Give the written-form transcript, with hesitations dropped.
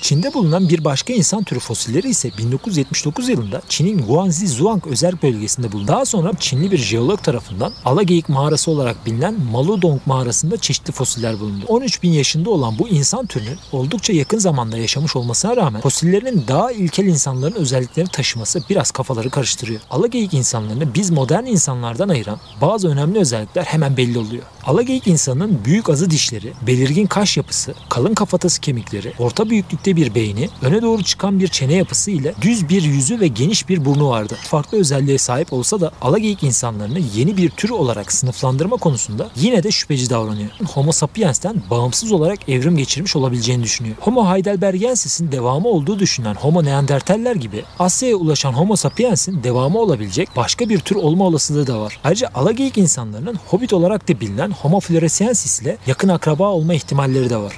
Çin'de bulunan bir başka insan türü fosilleri ise 1979 yılında Çin'in Guangxi Zhuang özerk bölgesinde bulundu. Daha sonra Çinli bir jeolog tarafından Alageyik mağarası olarak bilinen Maludong mağarasında çeşitli fosiller bulundu. 13 bin yaşında olan bu insan türünün oldukça yakın zamanda yaşamış olmasına rağmen fosillerinin daha ilkel insanların özelliklerini taşıması biraz kafaları karıştırıyor. Alageyik insanlarını biz modern insanlardan ayıran bazı önemli özellikler hemen belli oluyor. Alageyik insanının büyük azı dişleri, belirgin kaş yapısı, kalın kafatası kemikleri, orta büyüklükte bir beyni, öne doğru çıkan bir çene yapısı ile düz bir yüzü ve geniş bir burnu vardı. Farklı özelliğe sahip olsa da Alageyik insanlarını yeni bir tür olarak sınıflandırma konusunda yine de şüpheci davranıyor. Homo sapiens'ten bağımsız olarak evrim geçirmiş olabileceğini düşünüyor. Homo heidelbergensis'in devamı olduğu düşünülen Homo neandertaller gibi Asya'ya ulaşan Homo sapiens'in devamı olabilecek başka bir tür olma olasılığı da var. Ayrıca Alageyik insanlarının Hobbit olarak da bilinen Homo floresiensis ile yakın akraba olma ihtimalleri de var.